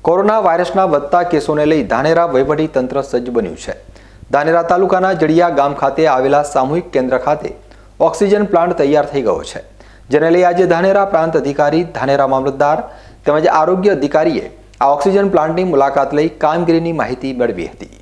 Corona વાયરસના વધતા કેસોને લઈ ધાનેરા વહીવટી તંત્ર સજ્જ બન્યું છે। ધાનેરા તાલુકાના જડિયા ગામ ખાતે આવેલા સામૂહિક કેન્દ્ર ખાતે ઓક્સિજન પ્લાન્ટ તૈયાર થઈ ગયો છે, જેને લઈ આજે ધાનેરા પ્રાંત અધિકારી, ધાનેરા મામલતદાર તેમજ આરોગ્ય અધિકારીએ આ ઓક્સિજન પ્લાન્ટની મુલાકાત લઈ કામગીરીની માહિતી મેળવી હતી।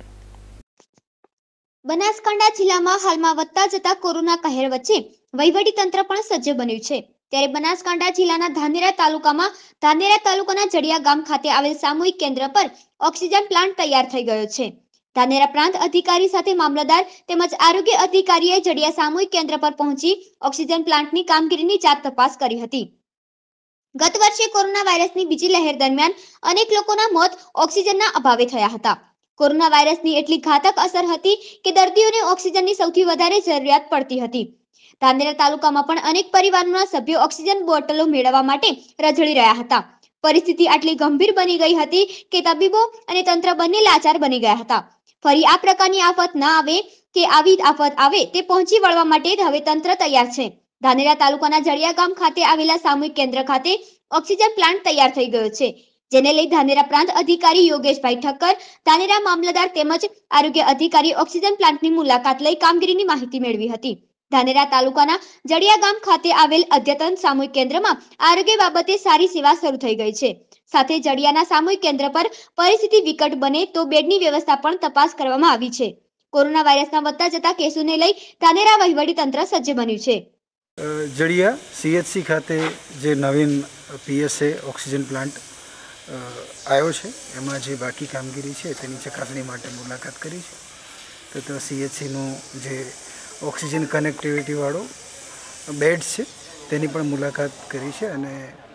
બનાસકાંઠા જિલ્લામાં હાલમાં વધતા જતા કોરોના કહેર વચ્ચે વહીવટી તંત્ર પણ સજ્જ બન્યું છે, ત્યારે બનાસકાંઠા જિલ્લાના ધાનેરા તાલુકાના જડિયા ગામ ખાતે આવેલ સામૂહિક કેન્દ્ર પર ઓક્સિજન પ્લાન્ટ તૈયાર થઈ ગયો છે। ધાનેરા પ્રાંત અધિકારી સાથે મામલતદાર તેમજ આરોગ્ય અધિકારીએ જડિયા સામૂહિક કેન્દ્ર પર પહોંચી ઓક્સિજન પ્લાન્ટની કામગીરીની જાત તપાસ કરી હતી। ગત વર્ષે કોરોના વાયરસની બીજી લહેર દરમિયાન અનેક લોકોના મોત ઓક્સિજનના અભાવે થયા હતા। કોરોના વાયરસની એટલી ઘાતક અસર હતી કે દર્દીઓને ઓક્સિજનની સૌથી વધારે જરૂરિયાત પડતી હતી। ધાનેરા તાલુકામાં પણ અનેક પરિવારોના સભ્યો ઓક્સિજન બોટલો મેળવવા માટે રઝળી રહ્યા હતા। પરિસ્થિતિ આટલી ગંભીર બની ગઈ હતી કે તબીબો અને તંત્ર બંને લાચાર બની ગયા હતા। ફરી આ પ્રકારની આફત ન આવે કે આવી આફત આવે તે પહોંચી વળવા માટે હવે તંત્ર તૈયાર છે। ધાનેરા તાલુકાના જડિયા ગામ ખાતે આવેલા સામૂહિક કેન્દ્ર ખાતે ઓક્સિજન પ્લાન્ટ તૈયાર થઈ ગયો છે, જેને લઈ ધાનેરા પ્રાંત અધિકારી યોગેશભાઈ ઠક્કર, ધાનેરા મામલતદાર તેમજ આરોગ્ય અધિકારી ઓક્સિજન પ્લાન્ટની મુલાકાત લઈ કામગીરીની માહિતી મેળવી હતી। ધાનેરા તાલુકાના જડિયા ગામ ખાતે આવેલ અદ્યતન સામૂહિક કેન્દ્રમાં આરોગ્ય બાબતે સારી સેવા શરૂ થઈ ગઈ છે। સાથે જડિયાના સામૂહિક કેન્દ્ર પર પરિસ્થિતિ વિકટ બને તો બેડની વ્યવસ્થા પણ તપાસ કરવામાં આવી છે। કોરોના વાયરસના વધતા જતા કેસોને લઈ ધાનેરા વહીવટી તંત્ર સજ્જ બન્યું છે। જડિયા CHC ખાતે જે નવીન PSA ઓક્સિજન પ્લાન્ટ આવ્યો છે, એમાં જે બાકી કામગીરી છે તેની ચકાસણી માટે મુલાકાત કરી છે। તો CHCનું જે ઓક્સિજન કનેક્ટિવિટીવાળો બેડ છે તેની પણ મુલાકાત કરી છે અને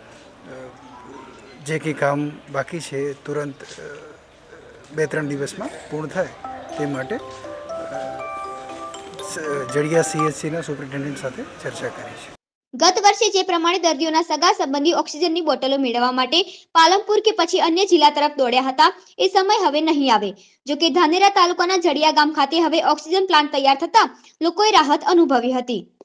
જે કંઈ કામ બાકી છે તુરંત 2-3 દિવસમાં પૂર્ણ થાય તે માટે જડિયા CHCના સુપ્રિન્ટેન્ડન્ટ સાથે ચર્ચા કરી છે। ગત વર્ષે જે પ્રમાણે દર્દીઓના સગા સંબંધી ઓક્સિજનની બોટલો મેળવવા માટે પાલનપુર કે પછી અન્ય જિલ્લા તરફ દોડ્યા હતા, એ સમય હવે નહીં આવે। જો કે ધાનેરા તાલુકાના જડિયા ગામ ખાતે હવે ઓક્સિજન પ્લાન્ટ તૈયાર થતા લોકોએ રાહત અનુભવી હતી।